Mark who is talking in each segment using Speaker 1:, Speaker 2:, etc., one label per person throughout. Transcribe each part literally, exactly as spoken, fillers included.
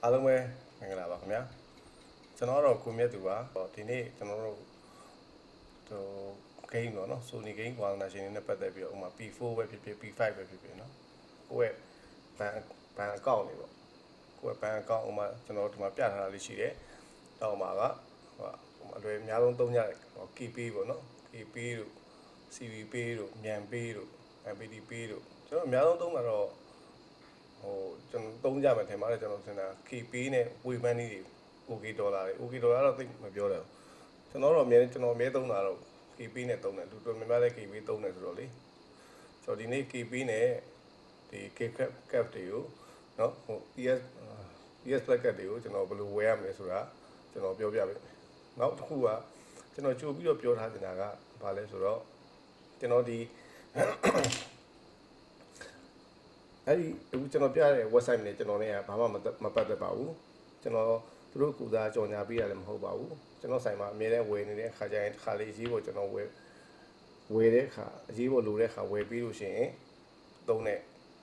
Speaker 1: အားလုံးပဲမင်္ဂလာပါခင်ဗျာကျွန်တော်တော့ကိုမြတ်သူပါဒီနေ့ကျွန်တော်တို့ဟို game ပေါ့နော် Sony game ဝါသနာရှင်တွေနဲ့ပတ်သက်ပြီးတော့ဥမာ P four ပဲဖြစ်ဖြစ် P five ပဲဖြစ်ဖြစ်နော်ကိုယ့်ရဲ့ဘန်ဘန်အကောင့်တွေပေါ့ကိုယ့်ရဲ့ဘန်အကောင့်ဥမာကျွန်တော်ဒီမှာပြထားတာလေးရှိတယ်တောက်မှာကဟိုအလွယ်အများဆုံးသုံးကြတယ် key pay ပေါ့နော် key pay တို့ C V pay တို့မြန် pay တို့ M P D pay တို့ကျွန်တော်အများဆုံးသုံးတာတော့ဟိုကျွန်တော်သုံးကြမယ်ထင်ပါတယ်ကျွန်တော်ထင်တာ key pay နဲ့ wave money တွေ OK ဒေါ်လာတွေ OK ဒေါ်လာတော့သိမပြောတယ်ကျွန်တော်တော့အမြဲကျွန်တော်အမြဲသုံးတာတော့ key pay နဲ့သုံးတယ်လူတော်များများလည်း key pay သုံးတယ်ဆိုတော့လေဆိုတော့ဒီနေ့ key pay နဲ့ဒီ K cap cap တွေကိုเนาะဟို P S P S Black cap တွေကိုကျွန်တော်ဘယ်လိုဝယ်ရမလဲဆိုတာကျွန်တော်ပြောပြပေးမယ်နောက်တစ်ခုကကျွန်တော်ကြိုပြီးတော့ပြောထားတင်တာကဘာလဲဆိုတော့ကျွန်တော်ဒီအဲ့ဒီအခုကျွန်တော်ပြတဲ့ website နဲ့ကျွန်တော်လည်းဘာမှမပတ်သက်ပါဘူးကျွန်တော်သူတို့ကူစားကြော်ညာပေးရတယ်မဟုတ်ပါဘူးကျွန်တော်ဆိုင်မှာအမြဲတမ်းဝယ်နေတဲ့ခါကျရင်တစ်ခါလေးအရေးပေါ်ကျွန်တော်ဝယ်ဝယ်တဲ့ခါအရေးပေါ်လိုတဲ့ခါဝယ်ပြီးလို့ရှိရင်သုံးတဲ့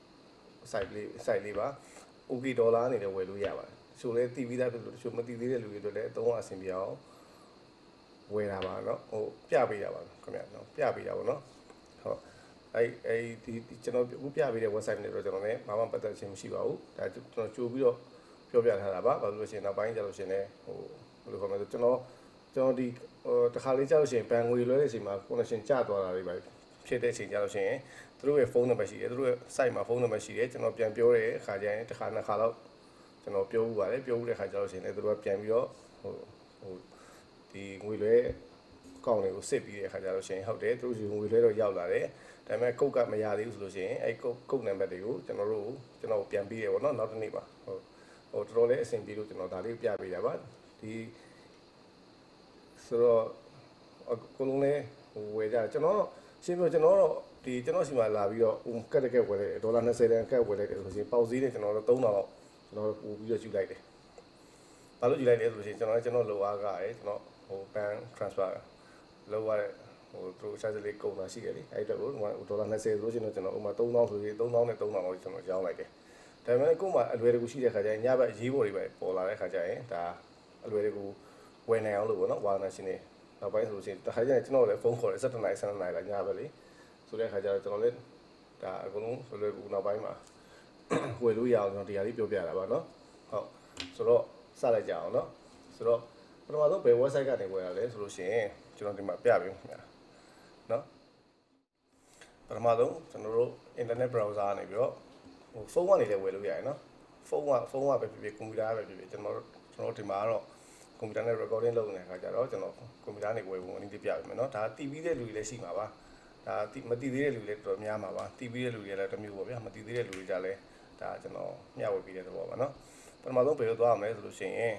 Speaker 1: site လေး site လေးပါ OK ဒေါ်လာအနေနဲ့ဝယ်လို့ရပါတယ်ဆိုလဲတီးပြီးသားဖြစ်လို့တချို့မတီးသေးတဲ့လူတွေတို့လည်းအသုံးအဆင်ပြေအောင်ဝယ်တာပါเนาะဟိုပြပေးတာပါခင်ဗျာเนาะပြပေးတာပါเนาะဟုတ်အဲ့အဲ့ဒီကျွန်တော်အခုပြပေးတဲ့ website နဲ့တော့ကျွန်တော်လည်းဘာမှပတ်သက်ခြင်းမရှိပါဘူးဒါကျွန်တော်ကြိုပြီးတော့ပြောပြထားတာပါဘာလို့လဲဆိုရင်နောက်ပိုင်းကျလို့ရှိရင်လည်းဟိုဘယ်လိုခေါ်မလဲကျွန်တော်ကျွန်တော်ဒီဟိုတစ်ခါလေးကျလို့ရှိရင်ဘန်ငွေလွှဲတဲ့အချိန်မှာ connection ကျသွားတာတွေပဲဖြစ်တဲ့အချိန်ကျလို့ရှိရင်သူတို့ရဲ့ဖုန်းနံပါတ်ရှိတယ်သူတို့ရဲ့ site မှာဖုန်းနံပါတ်ရှိတယ်ကျွန်တော်ပြန်ပြောတဲ့အခါကျရင်တစ်ခါနှစ်ခါတော့ကျွန်တော်ပြောဥပါတယ်ပြောဥတဲ့ခါကျလို့ရှိရင်လည်းသူတို့ကပြန်ပြီးတော့ဟိုဟိုဒီငွေလွှဲအကောင့်တွေကိုစစ်ပြီးတဲ့အခါကျလို့ရှိရင်ဟုတ်တယ်သူတို့ငွေလွှဲတော့ရောက်လာတယ်ဒါပေမဲ့ကုတ်ကမရသေးဘူးဆိုလို့ရှိရင်အဲ့ကုတ်ကုတ်နံပါတ်တွေကိုကျွန်တော်တို့ကျွန်တော်ပြန်ပြီးတယ်ပေါ့နော်နောက်တစ်နေ့ပါဟိုဟိုတော်တော်လေးအဆင်ပြေလို့ကျွန်တော်ဒါလေးပြပေးတာပါဒီဆိုတော့အကုန်လုံးလေးဟိုဝယ်ကြကျွန်တော်ရှင်းပြကျွန်တော်တော့ဒီကျွန်တော်စီမှာလာပြီးတော့ကတ်တကက်ဝယ်လိုက်ဒေါ်လာ20တန်ကတ်ဝယ်လိုက်တယ်ဆိုရင်ပေါက်ဈေးနဲ့ကျွန်တော်တို့သုံးတာတော့ကျွန်တော်ပို့ပြီးတော့ယူလိုက်တယ်ဘာလို့ယူလိုက်လဲဆိုလို့ရှိရင်ကျွန်တော်လည်းကျွန်တော်လိုအားကရယ်ကျွန်တော်ဟို bank transfer လောက်ရတဲ့ဟိုသူစားစလေးကုန်တာရှိတယ်လေအဲ့တော့ဟိုဒေါ်လာ20ဆိုလို့ရှိရင်ကျွန်တော်ဥမာ3000ဆိုရင်3000နဲ့3000လောက်ကျွန်တော်ရောင်းလိုက်တယ်ဒါပေမဲ့ကို့မှာအလွယ်တကူရှိတဲ့ခါကျရင်ညဘက်အရေးပေါ်တွေပဲပေါ်လာတဲ့ခါကျရင်ဒါအလွယ်တကူဝယ်နိုင်အောင်လို့ပေါ့နော်ဝါသနာရှင်တွေနောက်ပိုင်းဆိုလို့ရှိရင်တခါကျရင်ကျွန်တော်လည်းဖုန်းခေါ်တယ်၁၇နာရီ၁၂နာရီလာညဘက်လေဆိုတဲ့ခါကျတော့ကျွန်တော်လည်းဒါအကုန်လုံးလွယ်ကူနောက်ပိုင်းမှာဝယ်လို့ရအောင်ကျွန်တော်တရားလေးပြောပြတာပါနော်ဟုတ်ဆိုတော့စလိုက်ကြအောင်နော်ဆိုတော့ပထမဆုံးဘယ် website ကနေဝယ်ရလဲဆိုလို့ရှိရင်ကျွန်တော်ဒီမှာပြပေးခင်ဗျာနော်ပထမဆုံးကျွန်တော်တို့ internet browser ကနေပြီးတော့ဟိုဖုန်းကနေလည်းဝယ်လို့ရတယ်နော်ဖုန်းကဖုန်းကပဲဖြစ်ဖြစ်ကွန်ပျူတာပဲဖြစ်ဖြစ်ကျွန်တော်ကျွန်တော်ဒီမှာကတော့ကွန်ပျူတာနဲ့ recording လုပ်နေတဲ့အခါကျတော့ကျွန်တော်ကွန်ပျူတာနဲ့ဝယ်ဖို့အနည်းပြပြပေးမယ်နော်ဒါတီးပြီးတဲ့လူတွေလည်းရှိမှာပါဒါမတီးသေးတဲ့လူတွေလည်းတော်တော်များမှာပါတီးပြီးတဲ့လူတွေလည်းတစ်မျိုးပေါ့ဗျာမတီးသေးတဲ့လူတွေကြလည်းဒါကျွန်တော်မျှဝေပေးတဲ့သဘောပါနော်ပထမဆုံးဘယ်လိုသွားရမလဲဆိုလို့ရှိရင်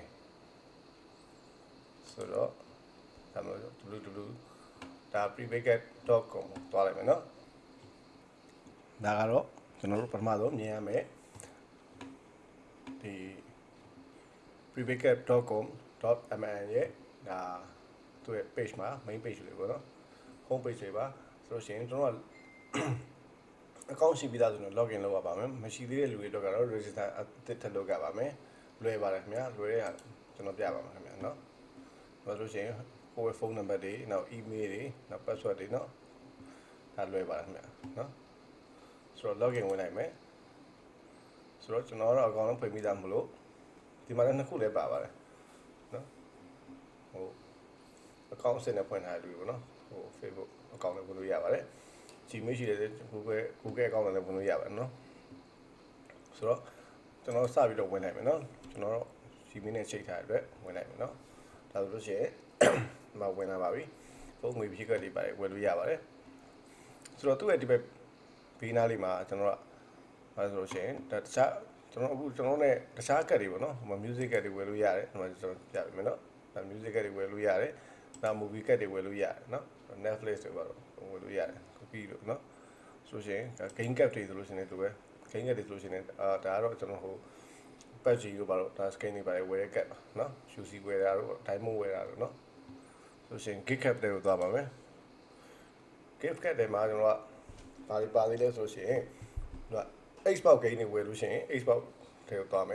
Speaker 1: ဆိုတော့ဒါမျိုး www ဒါ prepaid dot com သွားလိုက်မယ်နော်ဒါကတော့ကျွန်တော်တို့ပထမဆုံးမြင်ရမယ်ဒီ prepaid dot com dot m n ရဲ့ဒါသူ့ရဲ့ page မှာ main page လေးပေါ့နော် home page လေးပါဆိုလို့ရှိရင်ကျွန်တော်ကအကောင့်ရှိပြီးသားဆိုတော့ login လုပ်ရပါမယ်မရှိသေးတဲ့လူတွေတော့ကတော့ register အသစ်ထပ်လုပ်ရပါမယ်လွယ်ပါတယ်ခင်ဗျာလွယ်တဲ့ဟာကျွန်တော်ပြပါမယ်ခင်ဗျာနော်ဘာလို့ရှိရင်ကိုယ့်ရဲ့ဖုန်းနံပါတ်တွေနောက် email တွေနောက် password တွေနော်ဒါလွယ်ပါတယ်ခင်ဗျာနော်ဆိုတော့ login ဝင်လိုက်မယ်ဆိုတော့ကျွန်တော်တော့အကောင့်လုံးဖွင့်ပြီးသားမလို့ဒီမှာလည်းနှစ်ခုလည်းပါပါတယ်နော်ဟိုအကောင့်စနဲ့ဖွင့်ထားတယ်လို့နော်ဟို Facebook အကောင့်လည်းဖွင့်လို့ရပါတယ် Gmail ရှိတယ် Google Google အကောင့်လည်းဖွင့်လို့ရပါတယ်နော်ဆိုတော့ကျွန်တော်စပြီးတော့ဝင်လိုက်မယ်နော်ကျွန်တော်တော့ Gmail နဲ့ချိန်ထားတဲ့အတွက်ဝင်လိုက်မယ်နော်ဒါဆိုလို့ရှိရင်မဝင်လာပါပြီဖုန်းငွေဖြည့်ကတ်တွေပါတယ်ဝယ်လို့ရပါတယ်ဆိုတော့သူ့ရဲ့ဒီဘက်ဘေးနားလေးမှာကျွန်တော်ကအဲဆိုလို့ရှိရင်တခြားကျွန်တော်အခုကျွန်တော်နဲ့တခြားကတ်တွေပေါ့နော်ဟိုမှာ music ကတ်တွေဝယ်လို့ရတယ်ဟိုမှာကျွန်တော်ပြပေးမယ်နော်ဒါ music ကတ်တွေဝယ်လို့ရတယ်နောက် movie ကတ်တွေဝယ်လို့ရတယ်နော် Netflix တွေပါတော့ဝယ်လို့ရတယ် copy လို့နော်ဆိုလို့ရှိရင် game ကတ်တွေဆိုလို့ရှိရင်သူပဲ game ကတ်တွေဆိုလို့ရှိရင်အာဒါကတော့ကျွန်တော်ဟို patch တို့ပါတော့ဒါ scan တွေပါတယ်ဝယ်ရကတ်နော် U C ဝယ်တာတို့ diamond ဝယ်တာတို့နော်ဆိုလို့ရှိရင် gift cap တွေကိုသွားပါမယ် gift cap တွေမှာကျွန်တော်ကဘာတွေပါသေးလဲဆိုလို့ရှိရင်ဟို Xbox game တွေဝယ်လို့ရှိရင် Xbox တွေကိုသွားမယ်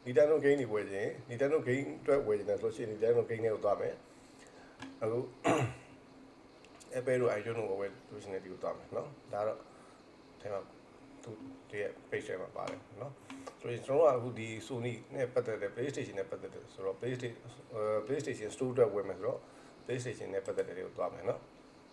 Speaker 1: Nintendo game တွေဝယ်ခြင်း Nintendo game အတွက်ဝယ်ခြင်းလဲဆိုရှင် Nintendo game တွေကိုသွားမယ်အခု Apple တို့ iPhone တို့ဝယ်လို့ရှင်လည်းဒီကိုသွားမယ်เนาะဒါတော့ထဲမှာသူဒီရဲ့ page ထဲမှာပါတယ်เนาะဆိုရင်ကျွန်တော်ကအခုဒီ Sony နဲ့ပတ်သက်တဲ့ PlayStation နဲ့ပတ်သက်တဲ့ဆိုတော့ PlayStation PlayStation Store အတွက်ဝယ်မယ်ဆိုတော့ PlayStation နဲ့ပတ်သက်တဲ့တွေကိုသွားမယ်เนาะ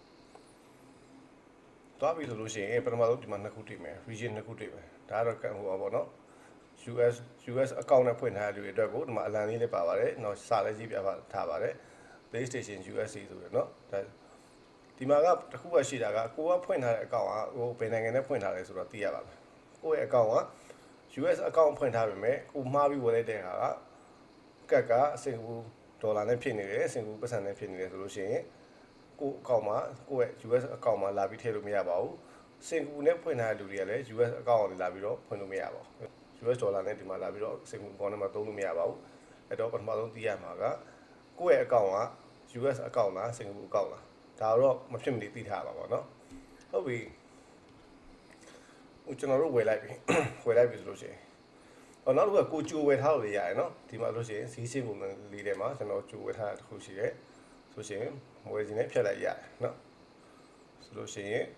Speaker 1: သွားပြီဆိုလို့ရှိရင်ပထမဆုံးဒီမှာနှစ်ခုတွေ့မယ် region နှစ်ခုတွေ့မယ်ဒါကတော့ဟိုပါပေါ့เนาะ US US account နဲ့ဖွင့်ထားတဲ့လူတွေအတွက်ကိုဒီမှာအလံလေးလေးပါပါတယ်เนาะစာလေးကြီးပြထားပါတယ် PlayStation ယူ အက်စ် အေ ဆိုရယ်เนาะဒါဒီမှာကတခုပဲရှိတာကကိုကဖွင့်ထားတဲ့ account ကဟိုဘယ်နိုင်ငံနဲ့ဖွင့်ထားလဲဆိုတော့သိရပါမယ်ကိုယ့်ရဲ့ account က ယူ အက်စ် account ဖွင့်ထားပေမဲ့ကိုမှားပြီးဝယ်လိုက်တဲ့ဟာကကက်ကစင်ကာပူဒေါ်လာနဲ့ဖြစ်နေတယ်စင်ကာပူပတ်စံနဲ့ဖြစ်နေတယ်ဆိုလို့ရှိရင်ကိုအကောင့်မှာကိုယ့်ရဲ့ ယူ အက်စ် အကောင့်မှာလာပြီးထည့်လို့မရပါဘူးစင်ကာပူနဲ့ဖွင့်ထားတဲ့လူတွေကလည်း ယူ အက်စ် အကောင့်ကိုလာပြီးတော့ဖွင့်လို့မရပါဘူး ယူ အက်စ် ဒေါ်လာနဲ့ဒီမှာလာပြီးတော့စင်ကာပူဘောင်းထဲမှာသုံးလို့မရပါဘူးအဲ့တော့ပထမဆုံးသိရမှာကကိုယ့်ရဲ့ အကောင့်က ယူ အက်စ် အကောင့်လားစင်ကာပူအကောင့်လားဒါတော့မဖြစ်မနေသိထားပါပါเนาะဟုတ်ပြီဟိုကျွန်တော်တို့ဝယ်လိုက်ပြီဝယ်လိုက်ပြီဆိုလို့ရှိရင်ဟောနောက်တစ်ခုကကိုကြိုဝယ်ထားလို့ရရတယ်เนาะဒီမှာလို့ရှိရင်ဈေးစင်းပုံလေးထဲမှာကျွန်တော်ကြိုဝယ်ထားတာတစ်ခုရှိတယ်ဆိုရှင်ဝယ်ခြင်းနဲ့ဖြတ်လိုက်ရတယ်เนาะဆိုလို့ရှိရင်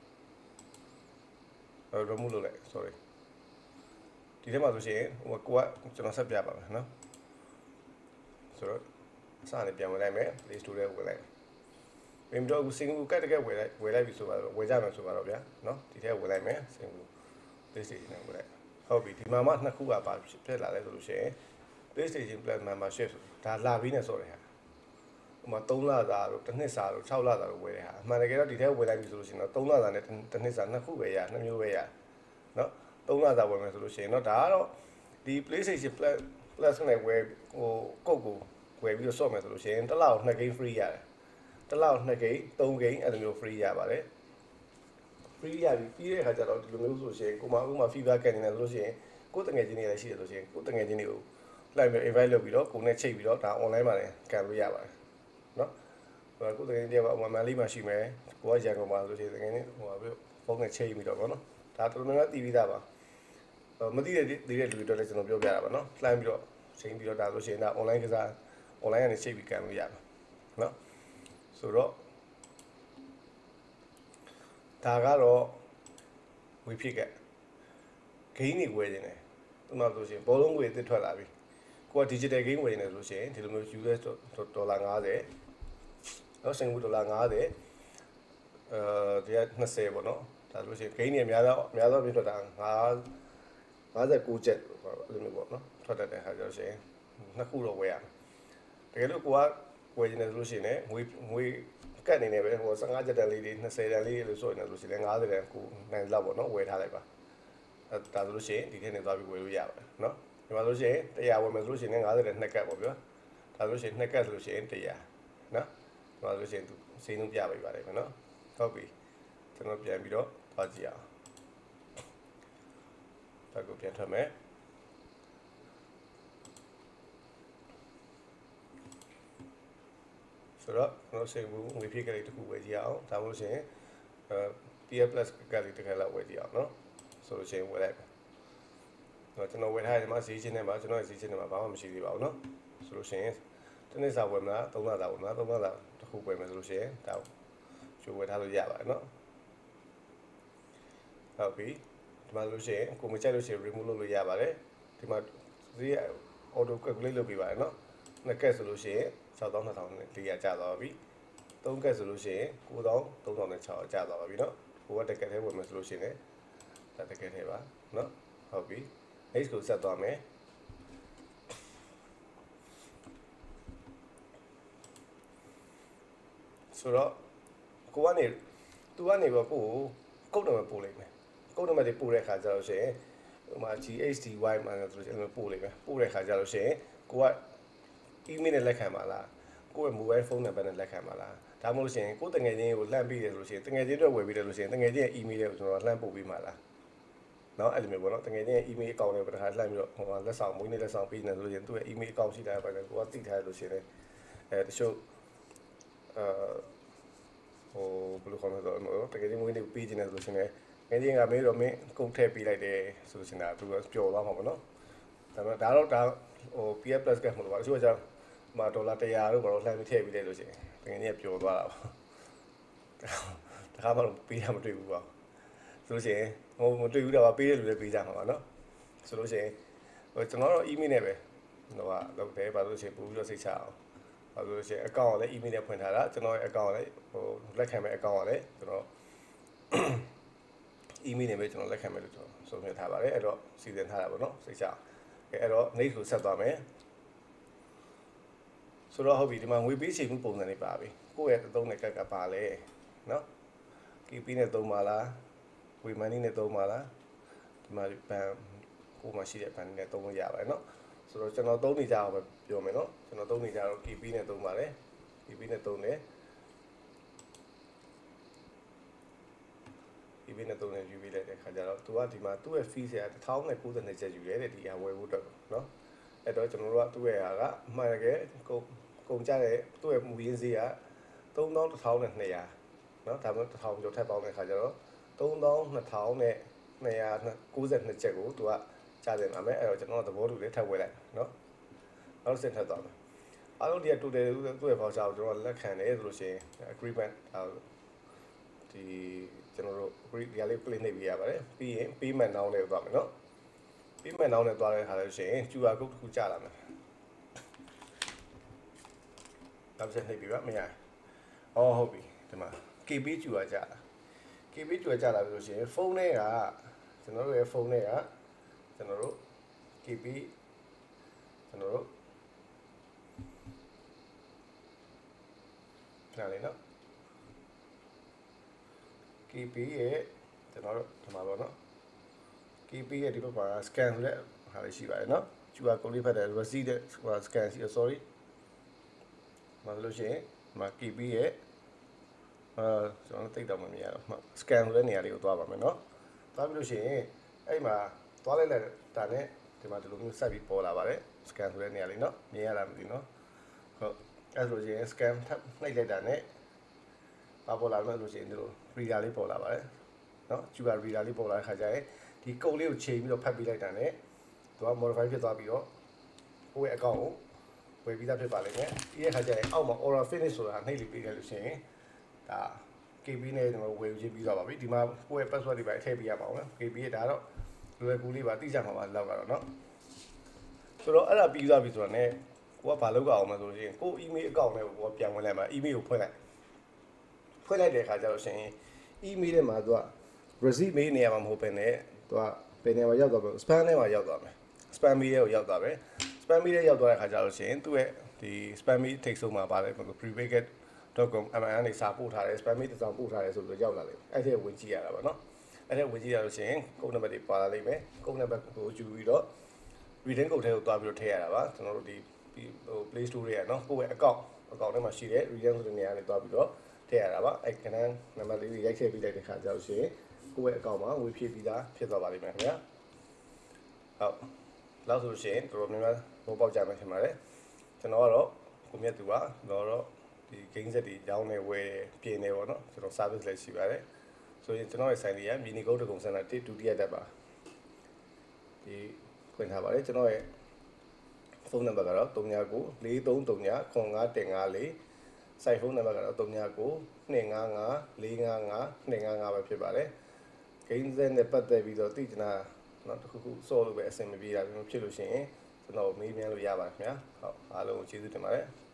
Speaker 1: အဲ remove လုပ်လိုက် sorry ဒီထဲမှာဆိုရှင်ဟိုကိုကကျွန်တော်ဆက်ပြပါမယ်เนาะဆိုတော့အစနဲ့ပြန်ဝင်လိုက်မယ် Play Store ထဲဝင်လိုက်ပြင်တော့အခုစင်ကာပူကတ်တကယ်ဝယ်လိုက်ဝယ်လိုက်ပြီဆိုတော့ဝယ်ကြမယ်ဆိုတော့ဗျာเนาะဒီထဲဝင်လိုက်မယ်စင်ကာပူ PlayStation နဲ့ဝယ်လိုက်ဟုတ်ပြီဒီမှာမှနှစ်ခုကပါဖြစ်လာလဲဆိုလို့ရှိရင် PlayStation Plus Membership ဒါလာပြီးနေဆိုတဲ့ဟာဟိုမှာသုံးလစာတို့တစ်နှစ်စာတို့ခြောက်လစာတို့ဝယ်တဲ့ဟာအမှန်တကယ်တော့ဒီထဲဝယ်လိုက်ပြီဆိုလို့ရှိရင်တော့သုံးလစာနဲ့တစ်နှစ်စာနှစ်ခုပဲရနှစ်မျိုးပဲရเนาะသုံးလစာဝယ်မယ်ဆိုလို့ရှိရင်တော့ဒါကတော့ဒီ PlayStation Plus Plus နဲ့ဝယ်ဟိုကုတ်ကိုဝယ်ပြီးတော့ဆော့မယ်ဆိုလို့ရှိရင်တစ်လောက်နှစ် game free ရတယ်တစ်လောက်နှစ် game သုံး game အဲ့လိုမျိုး free ရပါတယ် free ရပြီပြီးတဲ့အခါကျတော့ဒီလိုမျိုးဆိုရှင်ကိုမဥမာ FIFA ကန်နေတယ်ဆိုလို့ရှိရင်ကိုယ်တငယ်ချင်းတွေလည်းရှိတယ်ဆိုရှင်ကိုယ်တငယ်ချင်းတွေကိုလိုက်ပြီး invite လုပ်ပြီးတော့ကိုယ်နဲ့ချိတ်ပြီးတော့ဒါ online မှာလည်းကန်လို့ရပါတယ်เนาะဟိုကိုယ်တငယ်ချင်းတွေကဥမာမန်လေးမှာရှိမယ်ကိုကရန်ကုန်မှာဆိုလို့ရှိရင်တငယ်ချင်းဟိုပြီးဖုန်းနဲ့ချိတ်ပြီးတော့ဗောနော်ဒါတော်တော်များများတည်ပြီးသားပါမသိတဲ့တည်တဲ့လူတွေတော့လည်းကျွန်တော်ပြောပြတာပါเนาะလှမ်းပြီးတော့ချိန်ပြီးတော့ဒါဆိုရှင်ဒါ online ကစား online ကနေချိတ်ပြီးကန်လို့ရပါเนาะဆိုတော့ဒါကတော့ဝေဖြစ်ကဂိမ်းတွေဝယ်နေတယ်ဥပမာဆိုရှင်ဘောလုံးငွေတစ်ထွက်လာပြီကိုက digital game ဝယ်နေတယ်ဆိုရှင်ဒီလိုမျိုး ယူ အက်စ် ဒေါ်လာ၅၀နော်စင်ကာပူဒေါ်လာ၅၀အဲဒီက၂၀ပေါ့နော်ဒါဆိုရှင်ဂိမ်းတွေအများသောအများသောပြထွက်တာ၅၉ကျပ်အဲ့လိုမျိုးပေါ့နော်ထွက်တတ်တဲ့ဟာကြောင့်ရှင်နှစ်ခုတော့ဝယ်ရမယ်တကယ်လို့ကိုကဝယ်နေတယ်ဆိုလို့ရှိရင်လည်းငွေငွေကတ်နေနေပဲဟို၁၅ကျပ်တန်လေးတွေ၂၀တန်လေးလို့ဆိုရင်လည်းဆိုရင်လည်း၅၀တန်ကိုနိုင်လောက်ပေါ့နော်ဝယ်ထားလိုက်ပါအဲဒါဆိုလို့ရှိရင်ဒီထဲနေသွားပြီးဝယ်လို့ရပါတယ်နော်ဒီမှာဆိုလို့ရှိရင်၁၀၀ဝယ်မယ်ဆိုလို့ရှိရင်၅၀တန်နှစ်ကတ်ပေါ့ဗျာဒါဆိုလို့ရှိရင်နှစ်ကတ်ဆိုလို့ရှိရင်၁၀၀နော်ဒီမှာဆိုလို့ရှိရင်သူစိမ်းလုံးပြပေးပါတယ်နော်ဟုတ်ပြီကျွန်တော်ပြန်ပြီးတော့သွားကြည့်အောင်ဒါကိုပြန်ထွက်မယ်ဆိုတော့ကျွန်တော်စင်ကာပူငွေဖြည့်ကလေးတစ်ခုဝယ်ကြည့်အောင်ဒါမှမဟုတ်ရှင်အဲ ပီ အက်စ် Plus ကလေးတစ်ခါလောက်ဝယ်ကြည့်အောင်နော်ဆိုလို့ရှိရင်ဝယ်လိုက်ပါတော့ကျွန်တော်ဝယ်ထားတဲ့ဒီမှာဈေးချင်းထဲမှာကျွန်တော်ဈေးချင်းထဲမှာဘာမှမရှိသေးပါဘူးနော်ဆိုလို့ရှိရင်တစ်နေ့စာဝယ်မလားသုံးလစာဝယ်မလားသုံးလစာတစ်ခုဝယ်မယ်ဆိုလို့ရှိရင်ဒါကျိုးဝယ်ထားလို့ရပါတယ်နော်ဟုတ်ပြီဒီမှာလို့ရှိရင်ကိုမကြိုက်လို့ရှိရင် remove လုပ်လို့ရပါတယ်ဒီမှာဈေး auto calculate လုပ်ပေးပါတယ်နော်နှစ်ကက်ဆိုလို့ရှိရင်၆၂၂၄၀၀ကျသွားပါပြီသုံးကက်ဆိုလို့ရှိရင်၉၃၃၆၀၀ကျသွားပါပြီเนาะဟိုကတကက်ထဲဝင်မယ်ဆိုလို့ရှိရင်ဒါတကက်ထဲပါเนาะဟုတ်ပြီ next ကိုဆက်သွားမယ်ဆိုတော့ကိုကနေသူကနေတော့ကိုကုတ်နံပါတ်ပို့လိုက်မယ်ကုတ်နံပါတ်တွေပို့တဲ့ခါကျတော့ရှင်ဟိုမှာ G H D Y မှာဆိုလို့ရှိရင်ပို့လိုက်မယ်ပို့တဲ့ခါကျတော့ရှင်ကိုက email နဲ့လက်ခံပါလားကိုယ့်ရဲ့ mobile phone နံပါတ်နဲ့လက်ခံပါလားဒါမှမဟုတ်ရှင်ကိုယ်တငယ်ချင်းကိုလှမ်းပြီးတယ်ဆိုလို့ရှိရင်တငယ်ချင်းတွေဝယ်ပြီးတယ်လို့ရှိရင်တငယ်ချင်းရဲ့ email တွေကိုကျွန်တော်လှမ်းပို့ပေးမှာလားเนาะအဲ့လိုမျိုးပေါ့เนาะတငယ်ချင်းရဲ့ email account တွေကိုတစ်ခါလှမ်းပြီးတော့ဟိုမှာလက်ဆောင်မွေးနေ့လက်ဆောင်ပေးနေတယ်ဆိုလို့ရှိရင်သူ့ရဲ့ email account ရှိတာပဲကိုကသိထားရလို့ရှိရင်အဲတချို့အဲဟိုဘယ်လိုခေါ်မလဲဆိုတော့တကယ်ကြီးမွေးနေ့ပေးခြင်းတယ်ဆိုလို့ရှိရင်ငယ်ချင်းကမေးတော့မင်းကုန်ထည့်ပေးလိုက်တယ်ဆိုလို့ရှိရင်ဒါသူကပျော်သွားမှာပေါ့နော်ဒါပေမဲ့ဒါတော့ဒါဟို P S Plus ကမလို့ပါတချို့ကကျမှာဒေါ်လာone hundredတို့ဘာလို့လှမ်းပြီးထည့်ပြီးလဲလို့ရှိရင်တကယ်ကြီးပျော်သွားတာပါတခါမှတော့ပေးတာမတွေ့ဘူးပါဆိုလို့ရှိရင်ဟိုမတွေ့ဘူးတော့ပေးတဲ့လူလည်းပေးကြမှာပါเนาะဆိုလို့ရှိရင်ဟိုကျွန်တော်တော့ email နဲ့ပဲဟိုကလုပ်တယ်ဘာလို့ရှိရင်ပို့ပြီးတော့စိတ်ချအောင်ဘာလို့ရှိရင် account ကိုလည်း email နဲ့ဖွင့်ထားတာကျွန်တော်ရဲ့ account ကိုလည်းဟိုလက်ခံမဲ့ account ကိုလည်းကျွန်တော် email နဲ့ပဲကျွန်တော်လက်ခံမဲ့လို့ကျွန်တော်ဆုံးဖြတ်ထားပါတယ်အဲ့တော့စီစဉ်ထားတာပေါ့เนาะစိတ်ချအောင်အဲ့တော့နေ့ကိုဆက်သွားမယ်ဆိုတော့ဟုတ်ပြီဒီမှာငွေပေးချိန်မှုပုံစံလေးပါပြီကိုယ့်ရဲ့သုံးတဲ့ကက်ကပါလဲเนาะ K P နဲ့သုံးပါလားဝေမန်နီနဲ့သုံးပါလားဒီမှာဘန်ကိုမှရှိတဲ့ဘန်နဲ့သုံးလို့ရပါတယ်เนาะဆိုတော့ကျွန်တော်သုံးနေကြအောင်ပဲပြောမယ်เนาะကျွန်တော်သုံးနေကြတော့ K P နဲ့သုံးပါတယ် K P နဲ့သုံးတယ် K P နဲ့သုံးတယ်ယူပြီးလိုက်တဲ့ခါကျတော့သူကဒီမှာသူ့ရဲ့ fee ဆရာone thousand ninetyကျပ်ယူရဲတဲ့ဒီဟာဝယ်ဖို့အတွက်เนาะအဲ့တော့ကျွန်တော်တို့ကသူ့ရဲ့ဟာကအမှန်တကယ်ကုန်ကုန်ကြတဲ့သူ့ရဲ့မူရင်းဈေးကthree thousand one hundredเนาะဒါမှမဟုတ်one thousandကျော်ထပ်ပေါင်းတဲ့ခါကျတော့three thousand two hundred ninety-twoကျပ်ကိုသူကကြားတယ်မှာမယ်အဲ့တော့ကျွန်တော်သဘောတူလေးထပ်ဝယ်လိုက်เนาะနောက်ဆက်ထပ်သွားမယ်အားလုံးဒီက total သူ့ရဲ့ voucher ကိုကျွန်တော်လက်ခံတယ်ဆိုလို့ရှိရင် agreement ဒီကျွန်တော်တို့ agree ဒီလေး play နှိပ်ပြရပါတယ်ပြီးရင် payment now လေးကိုသွားမယ်เนาะ payment now နဲ့သွားတဲ့ခါလို့ရှိရင် Q R code တစ်ခုကြာလာမယ်နောက်ဆက်နှိပ်ပြပါမရအော်ဟုတ်ပြီဒီမှာ K P ကျူရကြာလာ K P ကျူရကြာလာပြီလို့ရှိရင်ဖုန်းထဲကကျွန်တော်တို့ရဲ့ဖုန်းထဲကကျွန်တော်တို့ K P ကျွန်တော်တို့ခဏလေးနော် K P ရဲ့ကျွန်တော်တို့ဒီမှာပေါ့နော် K P ရဲ့ဒီဘက်မှာ scan ဆိုတဲ့ဟာလေးရှိပါတယ်နော် Q R code လေးဖတ်တယ် receipt တဲ့ scan ရှိ sorry မလို့ရှိရင်ဒီမှာ K P ရဲ့အာကျွန်တော်တိတ်တော့မမြင်ရတော့ scan ဆိုတဲ့နေရာလေးကိုသွားပါမယ်เนาะသွားပြီးလို့ရှိရင်အဲ့မှာသွားလိုက်လိုက်တာနဲ့ဒီမှာဒီလိုမျိုးဆက်ပြီးပေါ်လာပါတယ် scan ဆိုတဲ့နေရာလေးเนาะမြင်ရတာမသိเนาะဟုတ်အဲ့လိုရှိရင် scan ထပ်နှိပ်လိုက်တာနဲ့ဘာပေါ်လာလို့ရှိရင်ဒီလို reader လေးပေါ်လာပါတယ်เนาะ Q R reader လေးပေါ်လာတဲ့ခါကျရင်ဒီ code လေးကိုချိန်ပြီးတော့ဖတ်ပြီးလိုက်တာနဲ့သူက modify ဖြစ်သွားပြီးတော့ကိုယ့်ရဲ့ account ကိုဝယ်ပြီးသားဖြစ်ပါလိမ့်မယ်ဒီရဲ့ခါကျရင်အောက်မှာ order finish ဆိုတာနှိပ်လို့ပြီးခဲ့လို့ရှိရင်ဒါ K P နဲ့ကျွန်တော်ဝယ်ယူပြီးသွားပါပြီဒီမှာကိုယ့်ရဲ့ password တွေပါထည့်ပေးရပါအောင်နော် K P ရဲ့ဒါတော့လွယ်ကူလေးပါတိကျမှာပါလောက်ကတော့เนาะဆိုတော့အဲ့ဒါပြီးသွားပြီဆိုတော့ ਨੇ ကိုကဘာလုပ်ကြအောင်မလဲဆိုရင်ကို email account နဲ့ကိုကပြန်ဝင်လိုက်မှာ email ကိုဖွင့်လိုက်ဖွင့်လိုက်တဲ့အခါကျတော့ရှင် email ထဲမှာသူက receipt mail နေရာမှာမဟုတ်ဘဲနဲ့သူကဘယ်နေရာမှာရောက်သွားပြီ spam ထဲမှာရောက်သွားမယ် spam mail ကိုရောက်သွားပဲ spam mail ထဲရောက်သွားတဲ့အခါကျတော့ရှင်သူ့ရဲ့ဒီ spam mail ထိတ်ဆုံးမှာပါတယ် prepaid .com M Y A T နေစာပို့ထားတယ် spam mail တစ်စောင်ပို့ထားတယ်ဆိုလို့ရောက်လာတယ်အဲ့ဒီဝင်ကြည့်ရတာပါเนาะအဲ့ဒီဝင်ကြည့်ရလို့ရှိရင်ကုတ်နံပါတ်တွေပါလာလိမ့်မယ်ကုတ်နံပါတ်ကိုယူပြီးတော့ reading code ထဲကိုတွားပြီးတော့ထည့်ရတာပါကျွန်တော်တို့ဒီဟို Play Store တွေကเนาะကိုယ့်ရဲ့ account account ထဲမှာရှိတဲ့ reading ဆိုတဲ့နေရာနဲ့တွားပြီးတော့ထည့်ရတာပါအဲ့ကဏ္ဍနံပါတ်လေးတွေရိုက်ထည့်ပြီးလိုက်တဲ့ခါကျတော့ရှင်ကိုယ့်ရဲ့ account မှာဝေဖြည့်ပြီးသားဖြစ်သွားပါလိမ့်မယ်ခင်ဗျာဟုတ်လောက်ဆိုရှင်တော်တော်များများဘောပေါက်ကြမယ်ထင်ပါတယ်ကျွန်တော်ကတော့ကိုမြတ်သူပါတော့တော့ဒီ game set တွေရောင်းနေဝယ်ပြင်နေပေါ့နော်ကျွန်တော် service လည်းရှိပါတယ်ဆိုရင်ကျွန်တော်ရဲ့ဆိုင်လေးက mini go Dagon Center တစ်ဒုတိယတက်ပါဒီဖွင့်ထားပါတယ်ကျွန်တော်ရဲ့ဖုန်းနံပါတ်ကတော့three nine nine four three three nine five one five one fourစိုက်ဖုန်းနံပါတ်ကတော့three nine nine two five five four five five two five fiveပဲဖြစ်ပါတယ် game set နဲ့ပတ်သက်ပြီးတော့သိချင်တာเนาะတခုခုစောလို့ပဲအဆင်မပြေတာမျိုးဖြစ်လို့ရှိရင်ကျွန်တော်မေးမြန်းလို့ရပါတယ်ခင်ဗျာဟုတ်အားလုံးကိုကျေးဇူးတင်ပါတယ်